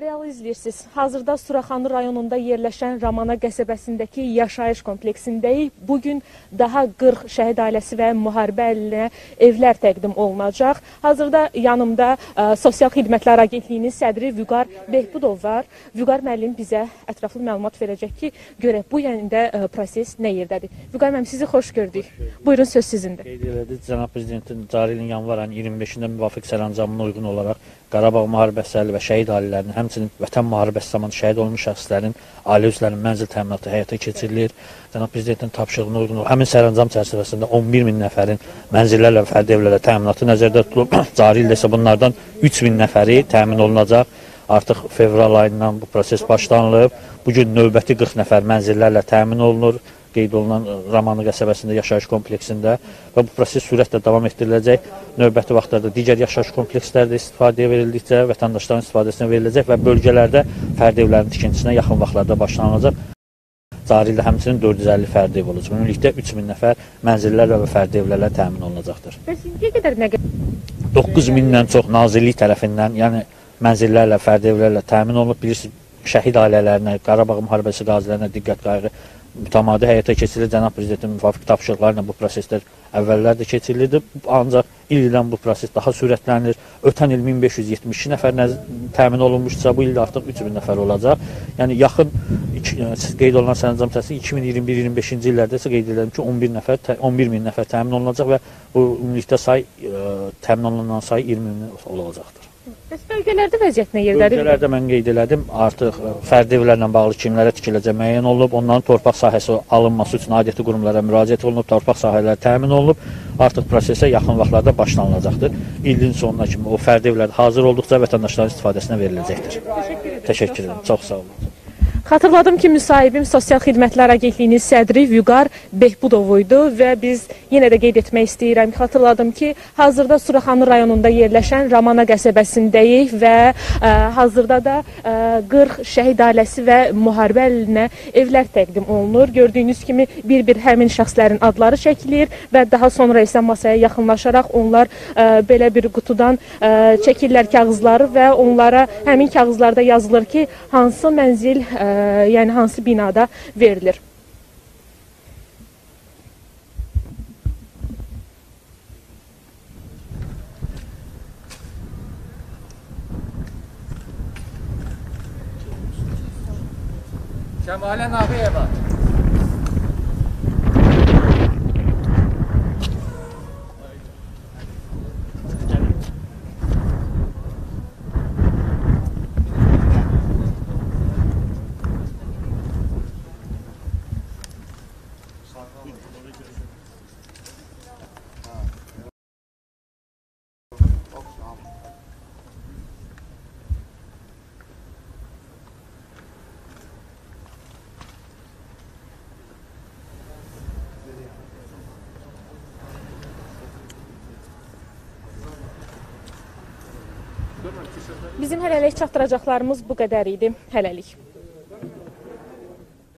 Real izləyirsiniz. Hazırda Suraxanı rayonunda yerləşən Ramana qəsəbəsindəki yaşayış kompleksindəyik. Bugün daha 40 şəhid ailəsi və müharibə əlinə evlər təqdim olunacaq. Hazırda yanımda Sosial Xidmətlər Agentliyinin sədri Vüqar Behbudov var. Vüqar müəllim bizə ətraflı məlumat verəcək ki, görək bu yəndə proses nə yerdədir. Vüqar müəllim, sizi xoş gördük. Buyurun, söz sizindir. Qeyd elədi, Cənab Prezidentin cari ilin yanvar ayının 25-də müvafiq sərəncamına uyğun olaraq Qarabağ müharibəsi və şəhid ailələrinin, həmçinin Vətən müharibəsi zamanı şəhid olmuş şəxslərin, ailə üzvlərinin mənzil təminatı həyata keçirilir. Cənab Prezidentin tapşırığına uyğun olaraq həmin sərəncam çərçivəsində 11 min nəfərin mənzillərlə və fərdi evlərlə təminatı nəzərdə tutulub. Cari ildə isə bunlardan 3 min nəfəri təmin olunacaq. Artıq fevral ayından bu proses başlanılıb. Bugün növbəti 40 nəfər mənzillərlə təmin olunur. Qeyd olunan Ramanı qəsəbəsində yaşayış kompleksində və bu proses sürətlə davam etdiriləcək. Növbəti vaxtlarda digər yaşayış komplekslərdə istifadəyə verildikcə vətəndaşların istifadəsinə veriləcək və bölgələrdə fərdi evlərin tikintisinə yaxın vaxtlarda başlanılacaq. Cari ildə həmçinin 450 fərdi ev olacaq. Ümumilikdə 3000 nəfər mənzillərlə və fərdi evlərlə təmin olunacaqdır. Bəs indiyə qədər nə qədər? 9000-dən çox nazirlik tərəfindən, yəni mənzillərlə, fərdi evlərlə təmin olunub. Bilirsiniz, şəhid ailələrine, Qarabağ müharibəsi qazilərinə diqqət qayğı mütəmadi həyata keçirilir. Cənab Prezidentin müvafiq tapşırıqlarla bu proseslər əvvəllər də keçirilirdi. Ancaq il-ildən bu proses daha sürətlənir. Ötən il 1572 nəfər təmin olunmuşsa, bu ildə artıq 3000 nəfər olacaq. Yəni yaxın qeyd olunan sərəncam çərçivəsində 2021-25-ci illərdə isə qeyd edelim ki, 11 min nəfər təmin olunacaq və bu ümumilikdə təmin olunan sayı 20 min olacaqdır. Bəs bölgələrdə vəziyyət nə yerdədir? Bölgələrdə mən qeyd elədim, artıq fərdi evlərlə bağlı kimlərə tikiləcək müəyyən olunub, onların torpaq sahəsi alınması üçün aidiyyatı qurumlara müraciət olunub, torpaq sahələri təmin olunub, artıq prosesə yaxın vaxtlarda başlanılacaqdır. İlin sonuna kimi o fərdi evlər hazır olduqca vətəndaşların istifadəsinə veriləcəkdir. Təşəkkür ederim, çox sağ olun. Xatırladım ki, müsahibim Sosial Xidmətlər Agentliyinin sədri Vüqar Behbudov idi və biz yenə də qeyd etmək istəyirəm. Xatırladım ki, hazırda Suraxanı rayonunda yerləşən Ramana qəsəbəsindəyik və hazırda da 40 şəhid ailəsi və müharibə əlinə evlər təqdim olunur. Gördüyünüz kimi bir-bir həmin şəxslərin adları çəkilir və daha sonra isə masaya yaxınlaşaraq onlar belə bir qutudan çəkirlər kağızları və onlara həmin kağızlarda yazılır ki, hansı mənzil, yəni hansı binada verilir. Şəmalə Nağıyeva. Bizim hələlik çatdıracaqlarımız bu qədər idi. Hələlik.